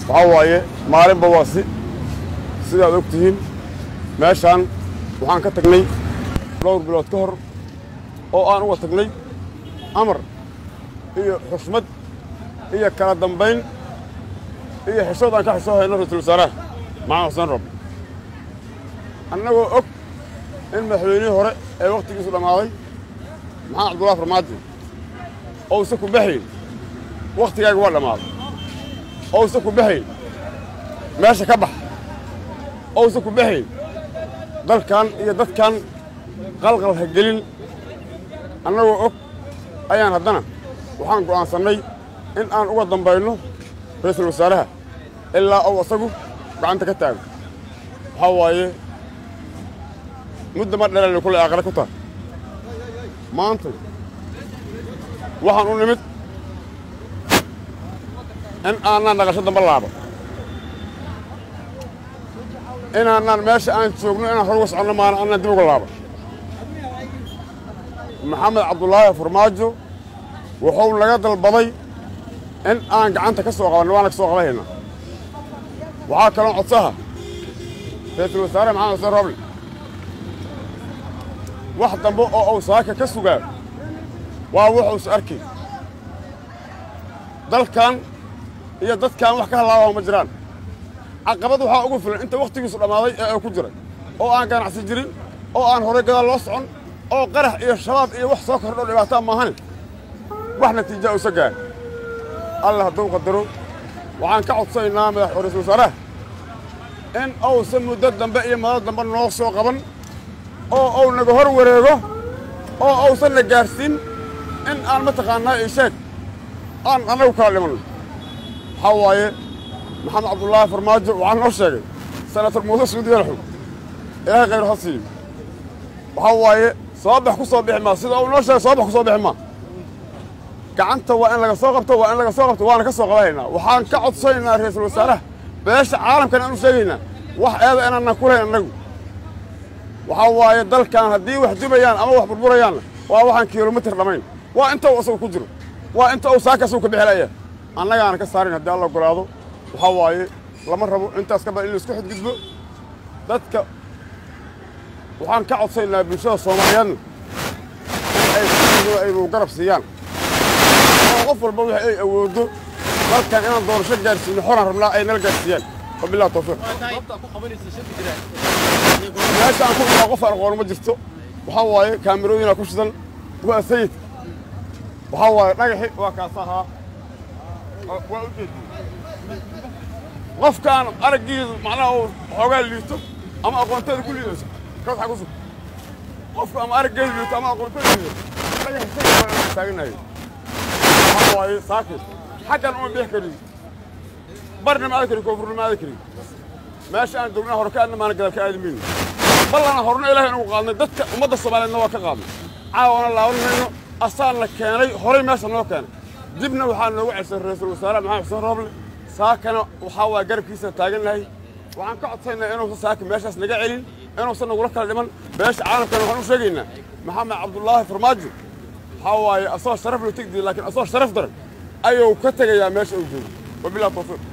وحواي مالين بواسي سيدا دوكتين ماشان وحان كتقني لور بلاد كهر oo aan uga tagnay amar iyo xushmad iyo kala dambeyn iyo xishood aan ka xishoohayno ra'iisul wasaaraha Maxamed Xuseen Roble annagoo og in madaxweynihii hore ee waqtigiisu dhamaaday Maxamed Cabdullaahi Farmaajo oo isagu baxay waqtigaaga waa dhamaaday oo isagu baxay meesha ka bax oo isagu baxay dalkan iyo dadkan qalqal ha gelin annagoo og ayaan haddana waxaan go'aansannay in aan uga dambayno ra'iisul wasaaraha ilaa uu asagu gacanta ka taago waxaa waaye muddo ma dheerayn kulley aakhire ku tahay maanta waxaan u nimid in aanaan dhaqasho damba laabo inaanaan meesha aan joogno inaan hor uga soconno maana annaan dib uga laabo محمد عبد الله فرماجو وحول لقد البضي إن أنا قعنت كسوق وأنا كسوق هنا وعاك لون عطسها رئيس الوزراء محمد حسين روبلي واحد ضمبو أو ساكا كسوق وأروح أركي دل كان هي دل كان وحكاها الله ومجران عقبته وحا أقول أنت وقتك يسوق الماضي كجرا أو أنا كان عسجرين أو أنا هوري قدر لصعن oo qarax iyo shabaab iyo wax soo kordho dhibaato ma ahan wax natiijo u sagaa Allah hadduu qadaro waxaan ka codsaynaa madaxweynaha ra'iisul wasaaraha in uu muddo dambe iyo maalin dambe noo soo qaban oo uu naga hor wareego oo uusan la gaarsiin in aan mataqaanaa ay sheeg aan anagu kala dhiman xawaaye maxamed cabdullaahi farmaajo waxaan noo sheegay senator muuse suudiye raxu ilaahay khayr ha siiyo waxawaaye صباح كصباح ما سيد أو نشر صباح كصباح ما كعنت وأنا لقى ساقبته وأنا لقى ساقبته وأنا كسوق هنا وحان كعد صينا رئيس الوزراء باش عالم كان أنو شيءنا هذا أنا نقولها نقول وحوا يضل كان هدي واحد بيان أما واحد بربريان وواحد كيلومتر لمين وأنت وصل كجرو وأنت وساك سوق بحلاية أنا كسارين هدي الله قراضه وحوا لما ربوا أنت أسكب اللي سكحت جذبه ذاتك waxaan ka codsaynaa bulshada Soomaaliyeed ay garab siiyaan oo qof walba waxa ay awoodo dalkan inaan doorasho gaarsiino xoran rabnaa ay nala gaarsiiyaan wabillahi tawfiiq meeshaan ku qof aqoon ma jirto waxa waaye kaamirooyina ku shidan waa sayid waxa waaye dhagaxi waa kaasaha waa u jeedin qofkaan aragiisu macnaha xoogaa liito ama aqoonteeda ku liidayso كذا حقوق قف أما أرجع لي تما أقول تقول أنا هسه ولا ساكن هاي ساكت حتى أنا بيحكي برنا ما أذكر كفر ما أذكر ماشي أنا دورنا هركان ما نقدر كأدمين والله أنا هرنا إلى هنا وقالنا دتك ومضى الصباح لنا وكقام عاون الله إنه أصلا لك كان هري ما سنو كان جبنا وحنا وعس الرئيس الوزراء محمد حسين روبلي ساكن وحاول قرب كيسة تاجنا هاي وعن قعد سنة إنه ساكن ماشي أصلا قاعدين أنا وصلنا ولا كلا لمن باش عالم كانوا هنو شاقينا محمد عبد الله فرماجو حواي أصور شرف له تقدر لكن أصور شرف درن أيوه كتجي يا ماشي وجود وبلا توفيق